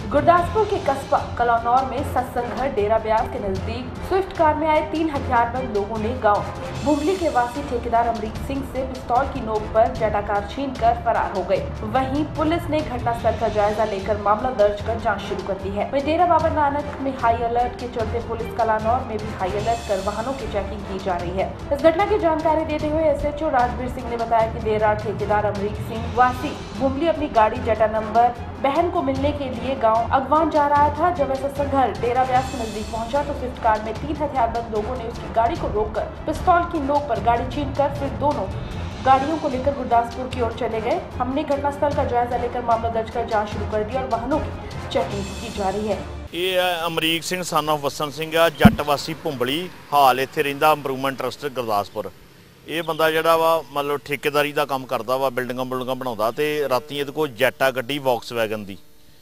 गुरदासपुर के कस्बा कलानौर में सत्संग घर डेरा ब्यास के नजदीक स्विफ्ट कार में आए 3 हथियारबंद लोगों ने गांव भुमली के वासी ठेकेदार अमरीक सिंह से पिस्तौल की नोक पर जटाकार छीनकर फरार हो गए। वहीं पुलिस ने घटनास्थल का जायजा लेकर मामला दर्ज कर जांच शुरू कर दी है। वहीं डेरा बाबा नानक में हाई अलर्ट के चलते पुलिस कलानौर में भी हाई अलर्ट कर वाहनों की चेकिंग की जा रही है। इस घटना की जानकारी देते हुए SHO राजवीर सिंह ने बताया कि देर रात ठेकेदार अमरीक सिंह वासी भुमली अपनी गाड़ी जटा नंबर बहन को मिलने के लिए गांव अगवान जा रहा था। जब सत्संग घर डेरा ब्यास के नजदीक पहुंचा तो स्विफ्ट कार में 3 हथियारबंद लोगों ने उसकी गाड़ी को रोककर पिस्तौल की नोक पर गाड़ी छीनकर फिर दोनों गाड़ियों को लेकर गुरदासपुर की ओर चले गए। हमने घटनास्थल का जायजा लेकर मामला दर्ज कर जांच शुरू कर दी और वाहनों की चेकिंग की जा रही है। ये अमरीक सिंह सन ऑफ वसन सिंह जट वासी भुंबली हाल इत्थे रहिंदा इंप्रूवमेंट ट्रस्ट गुरदासपुर। ये बंदा जिहड़ा वा मतलब ठेकेदारी का काम करता वा, बिल्डिंगां बुल्डिंगां बनाउंदा ते रातीं इहदे कोल जैटा गड्डी वॉक्सवैगन दी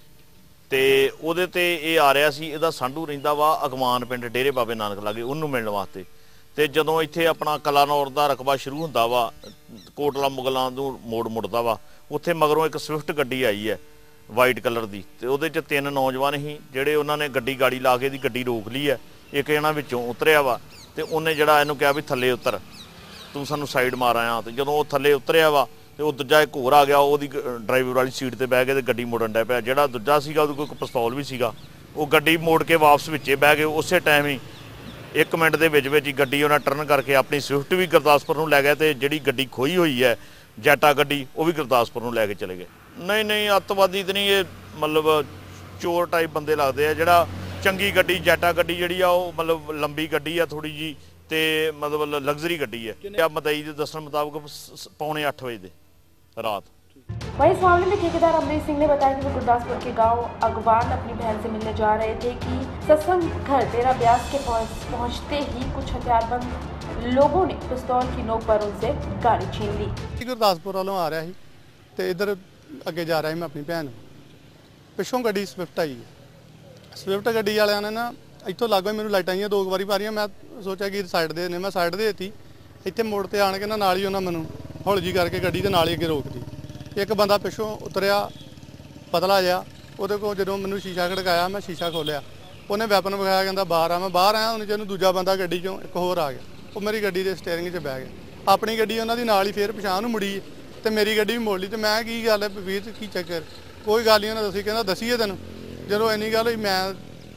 ते उहदे ते ये आ रहा सी। इहदा सांढू रहिंदा वा अगवान पिंड डेरे बाबे नानक लागे उहनूं मिलण वास्ते। ते जदों इत्थे अपना कलानौर दा रकबा शुरू हुंदा वा, कोटला मुगलां नूं मोड़ मुड़दा वा, उत्थे मगरों एक स्विफ्ट गड्डी आई है वाइट कलर दी ते उहदे च 3 नौजवान ही जिहड़े उन्हां ने गड्डी गाड़ी ला के दी गड्डी रोक ली है। एक इहनां विचों उतरिया वा ते उहने जिहड़ा इहनूं कहा भी थल्ले उतर, तू सानू साइड मार आया। तो जो थले उतरिया वा तो दूजा एक होर आ गया, वो ड्राइवर वाली सीट पर बह गए तो गड्डी मोड़न डै पिया। जिहड़ा दूजा सीगा उहदे कोल पिस्तौल भी सीगा, वो गड्डी मोड़ के वापस विचे बह गए। उस टाइम ही 1 मिनट के विच ही गड्डी उन्हें टर्न करके अपनी स्विफ्ट भी गुरदासपुर नूं लै गए ते जिहड़ी गड्डी खोई हुई है जैटा गड्डी वो भी गुरदासपुर नूं लैके चले गए। नहीं अतवादी तो नहीं, ये मतलब चोर टाइप बंदे लगते हैं। जिहड़ा चंगी गड्डी जैटा गड्डी जिहड़ी आ वो मतलब लंबी गड्डी आ थोड़ी जी ते मतलब लग्जरी गड्डी है। मदई के दस्सण मुताबिक 7:45 बजे रात। वहीं इस मामले में ठेकेदार अमरीक सिंह ने बताया कि वो गुरदासपुर के गांव अगवान अपनी बहन से मिलने जा रहे थे कि सत्संग घर डेरा ब्यास के पहुंचते ही कुछ हथियारबंद लोगों ने पिस्तौल की नोक पर उनसे गाड़ी छीन ली। गुरदासपुर वालों आ रहा ही ते इधर अगे जा रहा है। मैं अपनी बहन पिछों गड्डी स्विफ्ट आई है। स्विफ्ट गड्डी वालियां ने ना इतों लागो मैंने लाइटां आईयां 2 बारी मारियां। मैं सोचा कि साइड दे ने, मैं साइड दे दी। इत्थे मोड़ ते आण के ना नाल ही उन्हां मैनूं हौली जी करके गड्डी दे नाल ही अगे रोक दी। एक बंदा पिछों उतरिया पतला जिहा, उहदे कोल जदों मैनूं शीशा खड़काया मैं शीशा खोलिया, उहने वैपन विखाया, कहंदा बाहर आ। मैं बाहर आया, उन्हें जदों दूजा बंदा गड्डी चों एक होर आ गया, वो मेरी गड्डी दे स्टीयरिंग 'च बह गया। अपनी गड्डी उन्हां दी नाल ही फिर पछाण नूं मुड़ी ते मेरी गड्डी भी मोड़ ली। ते मैं की गल है वीर की चक्कर, कोई गल नहीं। उन्हें दसी, कहंदा दसीए तैनूं। जदों इन्नी गल होई मैं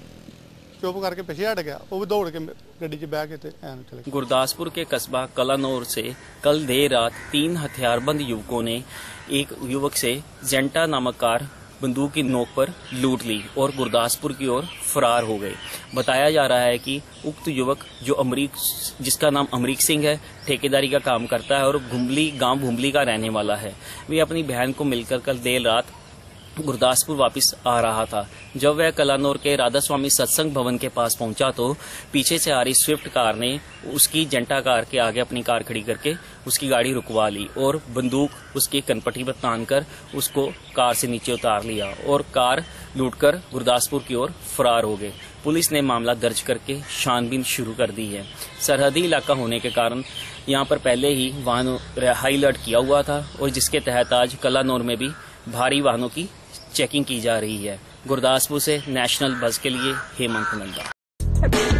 चुप करके पीछे हट गया, वो भी दौड़ के गड्डी 'च बह के ते ऐन चले गए। गुरदासपुर के कस्बा कलानौर से कल देर रात 3 हथियारबंद युवकों ने एक युवक से जेंटा नामक कार बंदूक की नोक पर लूट ली और गुरदासपुर की ओर फरार हो गए। बताया जा रहा है कि उक्त युवक जो जिसका नाम अमरीक सिंह है, ठेकेदारी का काम करता है और गांव भुमली का रहने वाला है। वे अपनी बहन को मिलकर कल देर रात गुरदासपुर वापस आ रहा था। जब वह कलानौर के राधा स्वामी सत्संग भवन के पास पहुंचा तो पीछे से आ रही स्विफ्ट कार ने उसकी जंटा कार के आगे अपनी कार खड़ी करके उसकी गाड़ी रुकवा ली और बंदूक उसकी कनपट्टी पर तानकर उसको कार से नीचे उतार लिया और कार लूटकर गुरदासपुर की ओर फरार हो गए। पुलिस ने मामला दर्ज करके छानबीन शुरू कर दी है। सरहदी इलाका होने के कारण यहाँ पर पहले ही वाहनों हाई अलर्ट किया हुआ था और जिसके तहत आज कलानौर में भी भारी वाहनों की चेकिंग की जा रही है। गुरदासपुर से नेशनल बस के लिए हेमंत नंदा।